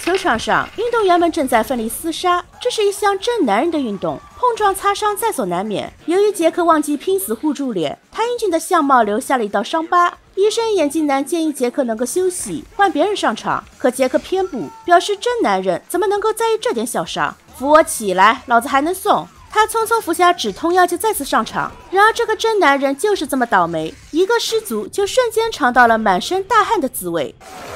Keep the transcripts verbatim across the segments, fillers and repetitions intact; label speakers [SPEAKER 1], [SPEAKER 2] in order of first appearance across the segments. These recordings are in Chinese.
[SPEAKER 1] 球场上，运动员们正在奋力厮杀，这是一项真男人的运动，碰撞擦伤在所难免。由于杰克忘记拼死护住脸，他英俊的相貌留下了一道伤疤。医生眼镜男建议杰克能够休息，换别人上场，可杰克偏不，表示真男人怎么能够在意这点小伤？扶我起来，老子还能送。他匆匆服下止痛药就再次上场，然而这个真男人就是这么倒霉，一个失足就瞬间尝到了满身大汗的滋味。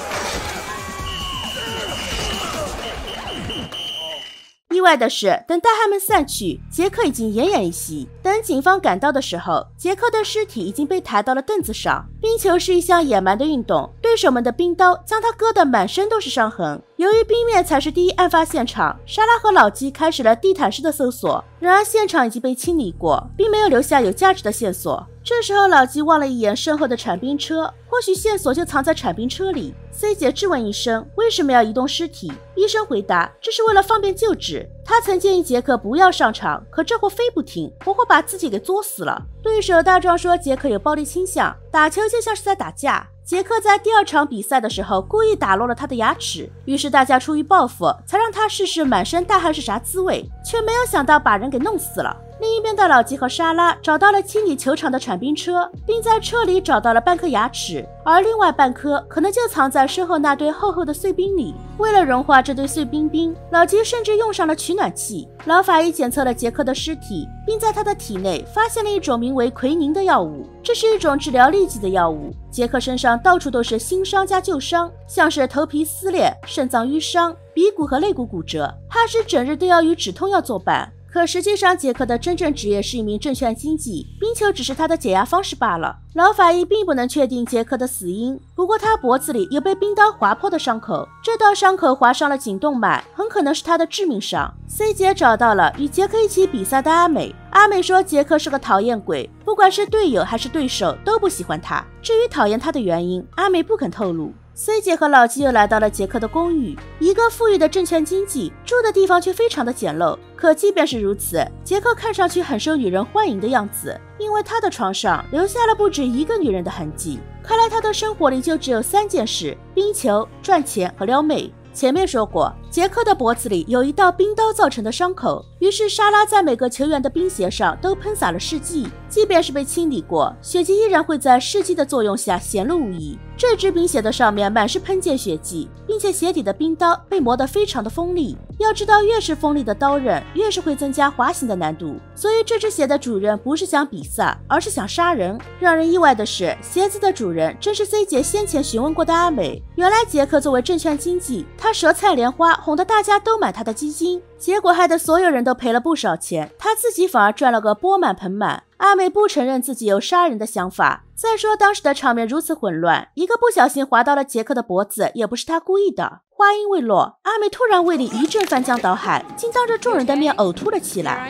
[SPEAKER 1] 意外的是，等大汉们散去，杰克已经奄奄一息。等警方赶到的时候，杰克的尸体已经被抬到了凳子上。冰球是一项野蛮的运动，对手们的冰刀将他割得满身都是伤痕。由于冰面才是第一案发现场，莎拉和老基开始了地毯式的搜索，然而现场已经被清理过，并没有留下有价值的线索。这时候老基望了一眼身后的铲冰车，或许线索就藏在铲冰车里。 C 姐质问医生为什么要移动尸体，医生回答这是为了方便救治。他曾建议杰克不要上场，可这货非不听，活活把自己给作死了。对手大壮说杰克有暴力倾向，打球就像是在打架。杰克在第二场比赛的时候故意打落了他的牙齿，于是大家出于报复，才让他试试满身大汗是啥滋味，却没有想到把人给弄死了。 另一边的老吉和莎拉找到了清理球场的铲冰车，并在车里找到了半颗牙齿，而另外半颗可能就藏在身后那堆厚厚的碎冰里。为了融化这堆碎冰冰，老吉甚至用上了取暖器。老法医检测了杰克的尸体，并在他的体内发现了一种名为奎宁的药物，这是一种治疗痢疾的药物。杰克身上到处都是新伤加旧伤，像是头皮撕裂、肾脏淤伤、鼻骨和肋骨骨折，哈什整日都要与止痛药作伴。 可实际上，杰克的真正职业是一名证券经纪，冰球只是他的解压方式罢了。老法医并不能确定杰克的死因，不过他脖子里有被冰刀划破的伤口，这道伤口划伤了颈动脉，很可能是他的致命伤。C 姐找到了与杰克一起比赛的阿美，阿美说杰克是个讨厌鬼，不管是队友还是对手都不喜欢他。至于讨厌他的原因，阿美不肯透露。 C 姐和老基又来到了杰克的公寓，一个富裕的证券经纪，住的地方却非常的简陋。可即便是如此，杰克看上去很受女人欢迎的样子，因为他的床上留下了不止一个女人的痕迹。看来他的生活里就只有三件事：冰球、赚钱和撩妹。 前面说过，杰克的脖子里有一道冰刀造成的伤口，于是莎拉在每个球员的冰鞋上都喷洒了试剂，即便是被清理过，血迹依然会在试剂的作用下显露无遗。这只冰鞋的上面满是喷溅血迹，并且鞋底的冰刀被磨得非常的锋利。要知道，越是锋利的刀刃，越是会增加滑行的难度。所以这只鞋的主人不是想比赛，而是想杀人。让人意外的是，鞋子的主人正是 C 姐先前询问过的阿美。原来杰克作为证券经纪，他 他舌灿莲花，哄得大家都买他的基金，结果害得所有人都赔了不少钱，他自己反而赚了个钵满盆满。阿美不承认自己有杀人的想法。再说当时的场面如此混乱，一个不小心划到了杰克的脖子，也不是他故意的。话音未落，阿美突然胃里一阵翻江倒海，竟当着众人的面呕吐了起来。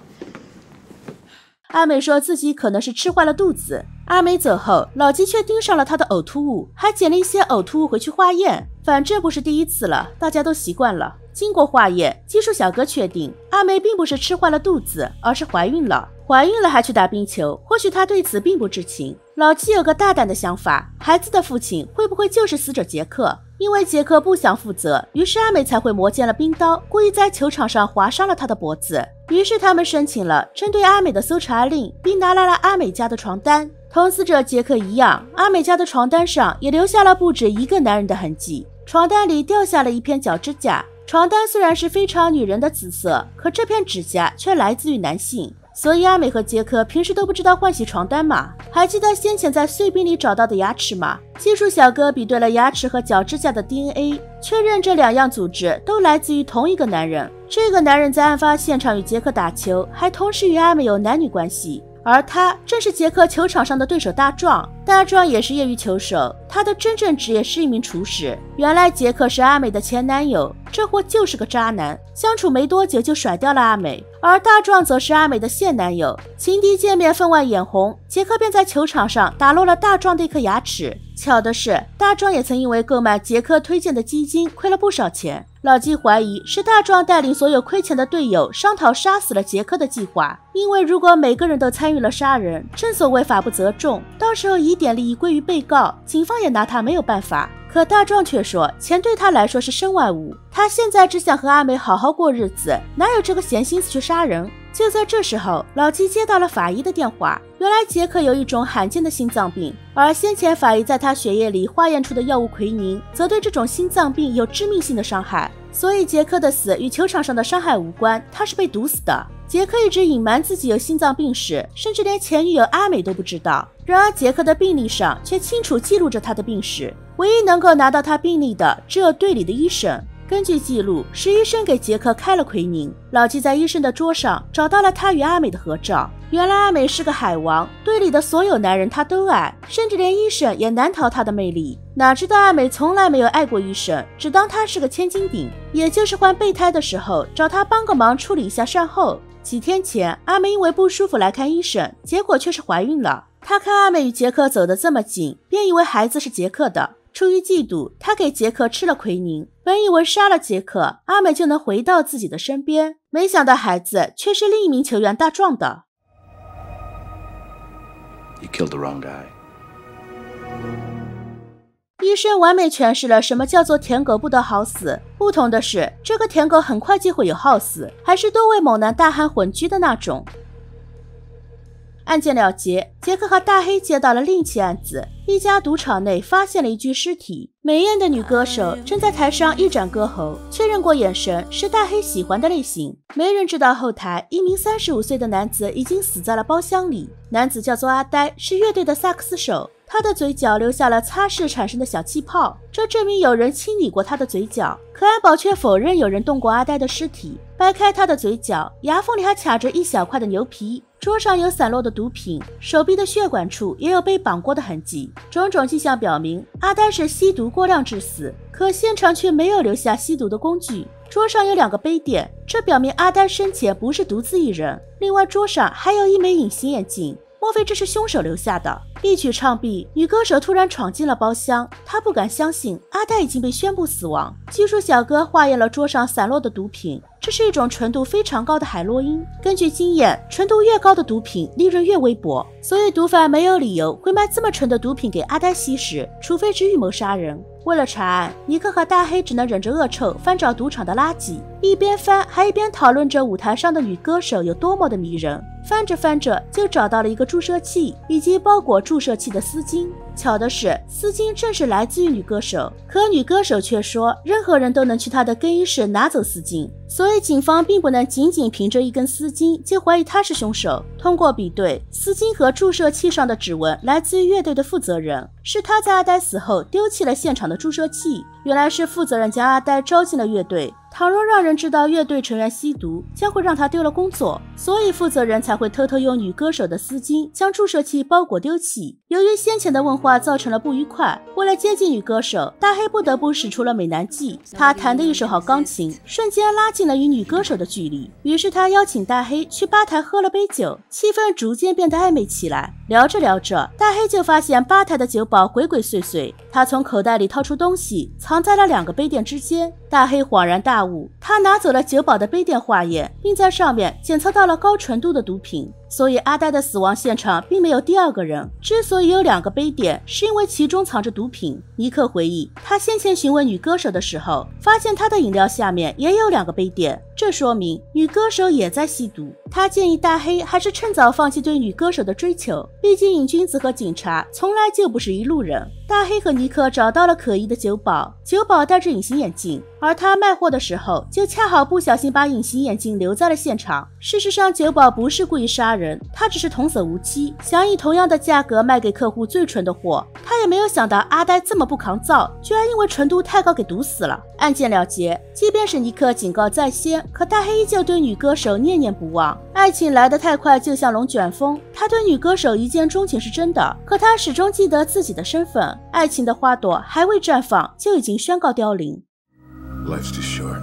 [SPEAKER 1] 阿美说自己可能是吃坏了肚子。阿美走后，老吉却盯上了她的呕吐物，还捡了一些呕吐物回去化验。反正不是第一次了，大家都习惯了。经过化验，技术小哥确定阿美并不是吃坏了肚子，而是怀孕了。怀孕了还去打冰球，或许她对此并不知情。老吉有个大胆的想法，孩子的父亲会不会就是死者杰克？因为杰克不想负责，于是阿美才会磨尖了冰刀，故意在球场上划伤了他的脖子。于是他们申请了针对阿美的搜查令，并拿来了阿美家的床单。同死者杰克一样，阿美家的床单上也留下了不止一个男人的痕迹。床单里掉下了一片脚指甲。床单虽然是非常女人的紫色，可这片指甲却来自于男性。所以阿美和杰克平时都不知道换洗床单嘛？还记得先前在碎冰里找到的牙齿吗？技术小哥比对了牙齿和脚指甲的 D N A， 确认这两样组织都来自于同一个男人。这个男人在案发现场与杰克打球，还同时与阿美有男女关系。而他正是杰克球场上的对手大壮，大壮也是业余球手，他的真正职业是一名厨师。原来杰克是阿美的前男友，这货就是个渣男，相处没多久就甩掉了阿美。而大壮则是阿美的现男友，情敌见面分外眼红，杰克便在球场上打落了大壮的一颗牙齿。巧的是，大壮也曾因为购买杰克推荐的基金亏了不少钱。老纪怀疑是大壮带领所有亏钱的队友商讨杀死了杰克的计划，因为如果每个人都参与了杀人，正所谓法不责众，到时候疑点利益归于被告，警方也拿他没有办法。 可大壮却说钱对他来说是身外物，他现在只想和阿美好好过日子，哪有这个闲心思去杀人。就在这时候，老吉接到了法医的电话，原来杰克有一种罕见的心脏病，而先前法医在他血液里化验出的药物奎宁则对这种心脏病有致命性的伤害，所以杰克的死与球场上的伤害无关，他是被毒死的。杰克一直隐瞒自己有心脏病史，甚至连前女友阿美都不知道。然而杰克的病历上却清楚记录着他的病史，唯一能够拿到他病历的只有队里的医生。根据记录，是医生给杰克开了奎宁。老纪在医生的桌上找到了他与阿美的合照，原来阿美是个海王，队里的所有男人他都爱，甚至连医生也难逃他的魅力。哪知道阿美从来没有爱过医生，只当他是个千斤顶，也就是换备胎的时候找他帮个忙处理一下善后。几天前，阿美因为不舒服来看医生，结果却是怀孕了。他看阿美与杰克走得这么近，便以为孩子是杰克的。出于嫉妒，他给杰克吃了奎宁，本以为杀了杰克，阿美就能回到自己的身边，没想到孩子却是另一名球员大壮的。
[SPEAKER 2] You killed the wrong guy.
[SPEAKER 1] 医生完美诠释了什么叫做舔狗不得好死，不同的是，这个舔狗很快就会有好死，还是多位猛男大汉混居的那种。案件了结，杰克和大黑接到了另一起案子，一家赌场内发现了一具尸体，美艳的女歌手正在台上一展歌喉，确认过眼神是大黑喜欢的类型。没人知道后台一名三十五岁的男子已经死在了包厢里，男子叫做阿呆，是乐队的萨克斯手，他的嘴角留下了擦拭产生的小气泡，这证明有人清理过他的嘴角。可安保却否认有人动过阿呆的尸体，掰开他的嘴角，牙缝里还卡着一小块的牛皮。桌上有散落的毒品，手臂的血管处也有被绑过的痕迹，种种迹象表明阿呆是吸毒过量致死，可现场却没有留下吸毒的工具。桌上有两个杯垫，这表明阿呆生前不是独自一人。另外桌上还有一枚隐形眼镜，莫非这是凶手留下的？一曲唱毕，女歌手突然闯进了包厢，她不敢相信阿呆已经被宣布死亡。技术小哥化验了桌上散落的毒品，这是一种纯度非常高的海洛因。根据经验，纯度越高的毒品利润越微薄，所以毒贩没有理由会卖这么纯的毒品给阿呆吸食，除非是预谋杀人。为了查案，尼克和大黑只能忍着恶臭翻找赌场的垃圾，一边翻还一边讨论着舞台上的女歌手有多么的迷人。翻着翻着就找到了一个注射器以及包裹注射器的丝巾。巧的是，丝巾正是来自于女歌手，可女歌手却说任何人都能去她的更衣室拿走丝巾，所以警方并不能仅仅凭着一根丝巾就怀疑她是凶手。通过比对，丝巾和注射器上的指纹来自于乐队的负责人，是他在阿呆死后丢弃了现场的注射器，原来是负责人将阿呆招进了乐队。倘若让人知道乐队成员吸毒，将会让他丢了工作，所以负责人才会偷偷用女歌手的丝巾将注射器包裹丢弃。由于先前的问话造成了不愉快，为了接近女歌手，大黑不得不使出了美男计。他弹得一手好钢琴，瞬间拉近了与女歌手的距离。于是他邀请大黑去吧台喝了杯酒，气氛逐渐变得暧昧起来。聊着聊着，大黑就发现吧台的酒保鬼鬼祟祟，他从口袋里掏出东西，藏在了两个杯垫之间。大黑恍然大悟，他拿走了酒保的杯垫化验，并在上面检测到了高纯度的毒品。所以阿呆的死亡现场并没有第二个人，之所以有两个杯垫，是因为其中藏着毒品。尼克回忆，他先前询问女歌手的时候，发现她的饮料下面也有两个杯垫，这说明女歌手也在吸毒。他建议大黑还是趁早放弃对女歌手的追求，毕竟瘾君子和警察从来就不是一路人。大黑和尼克找到了可疑的酒保，酒保戴着隐形眼镜，而他卖货的时候就恰好不小心把隐形眼镜留在了现场。事实上，酒保不是故意杀人，他只是童叟无欺，想以同样的价格卖给客户最纯的货。他也没有想到阿呆这么不抗造，居然因为纯度太高给毒死了。案件了结，即便是尼克警告在先，可大黑依旧对女歌手念念不忘。爱情来得太快，就像龙卷风，他对女歌手一见钟情是真的，可他始终记得自己的身份。爱情的花朵还未绽放，就已经宣告凋零。
[SPEAKER 2] Life's too short.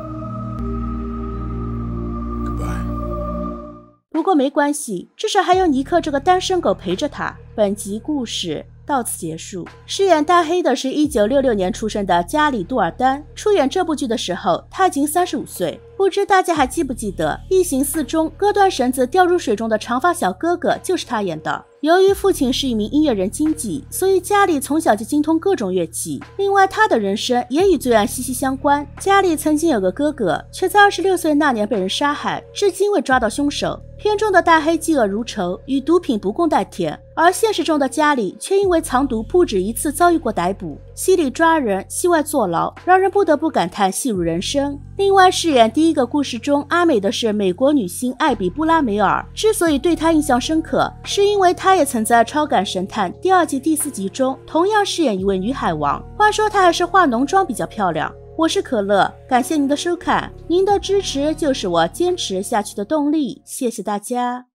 [SPEAKER 2] Goodbye.
[SPEAKER 1] 不过没关系，至少还有尼克这个单身狗陪着他。本集故事到此结束。饰演大黑的是一九六六年出生的加里·杜尔丹，出演这部剧的时候他已经三十五岁。 不知大家还记不记得《异形四》中割断绳子掉入水中的长发小哥哥就是他演的。由于父亲是一名音乐人经纪，所以家里从小就精通各种乐器。另外，他的人生也与罪案息息相关。家里曾经有个哥哥，却在二十六岁那年被人杀害，至今未抓到凶手。片中的大黑嫉恶如仇，与毒品不共戴天，而现实中的家里却因为藏毒不止一次遭遇过逮捕，戏里抓人，戏外坐牢，让人不得不感叹戏如人生。另外，饰演第一个故事中阿美的是美国女星艾比·布拉梅尔，之所以对她印象深刻，是因为她也曾在《超感神探》第二季第四集中同样饰演一位女海王。话说她还是化浓妆比较漂亮。我是可乐，感谢您的收看，您的支持就是我坚持下去的动力，谢谢大家。